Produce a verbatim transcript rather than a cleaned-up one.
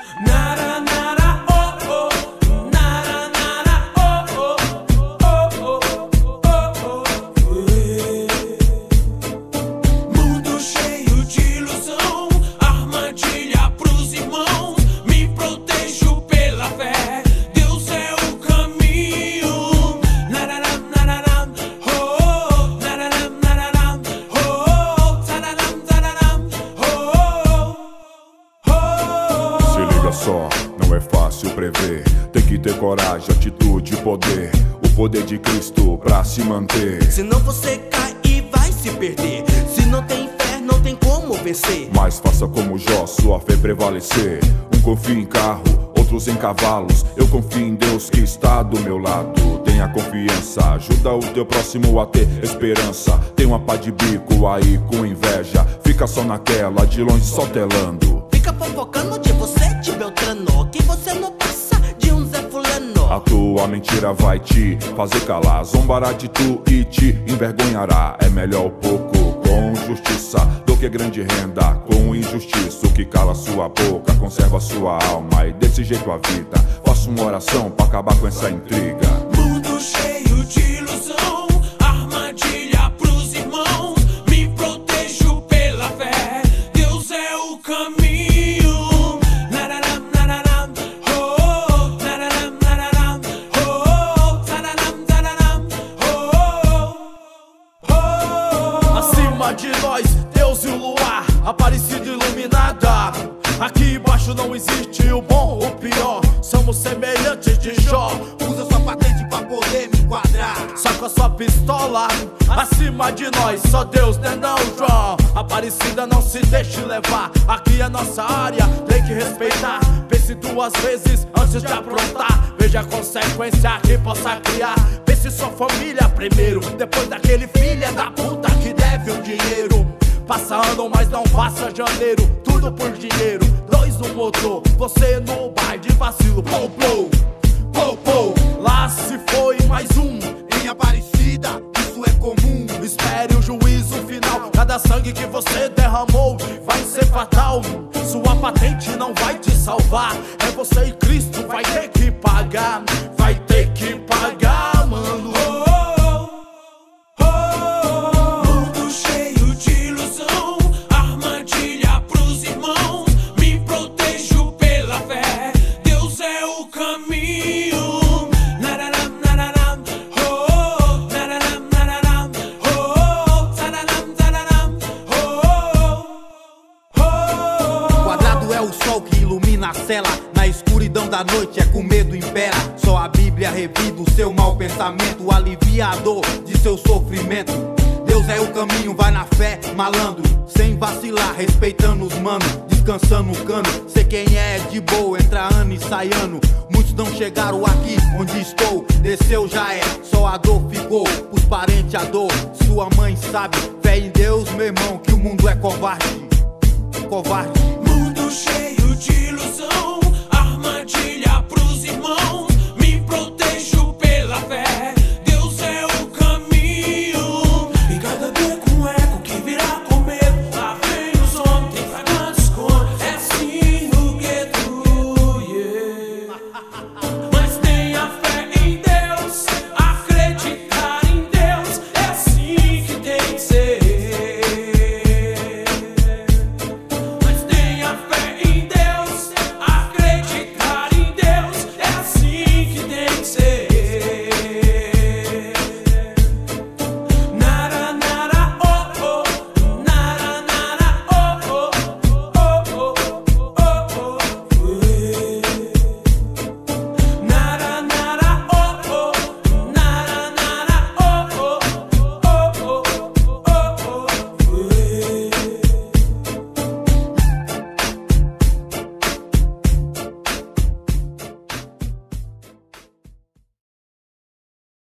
Nara, nara, oh, oh. Nara, nara, oh, oh. Oh, oh, oh, oh. Mundo cheio de ilusão, armadilha pros irmãos. Me protejo pela fé, Deus é o caminho. Nararam, nararam, oh, nararam, nararam, oh, tararam, tararam, oh, oh. Se liga só, não é fácil prever. Tem que ter coragem, atitude e poder. O poder de Cristo pra se manter. Senão você cai e vai se perder. Se não tem fé, não tem como vencer. Mas faça como Jó, sua fé prevalecer. Um confia em carro, outros em cavalos. Eu confio em Deus que está do meu lado. Tenha confiança, ajuda o teu próximo a ter esperança. Tem uma pá de bico aí com inveja. Fica só naquela, de longe só telando. Fica fofocando de você, de Beltrano, que você não passa de um Zé Fulano. A tua mentira vai te fazer calar. Zombará de tu e te envergonhará. É melhor pouco com justiça do que grande renda com injustiça. O que cala sua boca conserva sua alma. E desse jeito a vida. Faça uma oração pra acabar com essa intriga. Mundo cheio de ilusão, armadilha pros irmãos. Me protejo pela fé, Deus é o caminho. Nararam, nararam, oh, nararam, nararam, oh, tararam, tararam, oh, oh. Acima de nós, Deus e o luar, Aparecida iluminada. Aqui embaixo não existe o bom ou o pior. Somos semelhantes de Jó. Usa sua patente pra poder me enquadrar. Só com a sua pistola. Acima de nós, só Deus, né não, João? Aparecida, não se deixe levar. Aqui é nossa área, tem que respeitar. Pense duas vezes antes de aprontar. Veja a consequência que possa criar. Pense sua família primeiro, depois daquele filho da puta que deve o dinheiro. Passa ano, mas não passa janeiro. Tudo por dinheiro, dois no motor. Você no bar de vacilo, pou, pou, pou, pou. Lá se foi mais um. Em Aparecida, isso é comum. Espere o juízo final. Cada sangue que você derramou vai ser fatal. Sua patente não vai te salvar. É você e Cristo, vai ter que pagar. Vai ter que pagar, mano. Mundo cheio de ilusão, armadilha pros irmãos. Me protejo pela fé, Deus é o caminho. Nararam, nararam, oh, nararam, nararam, oh, tararam, tararam, oh, oh. Quadrado é o sol que ilumina a cela. Na escuridão da noite é com medo impera. Só a Bíblia revida o seu mau pensamento, alivia a dor de seu sofrimento. Deus é o caminho, vai na fé, malandro, sem vacilar, respeitando os manos, descansando o cano. Sei quem é de boa, entra ano e sai ano. Muitos não chegaram aqui onde estou. Desceu já é, só a dor ficou. Os parentes a dor, sua mãe sabe. Fé em Deus, meu irmão, que o mundo é covarde. Covarde. Mundo cheio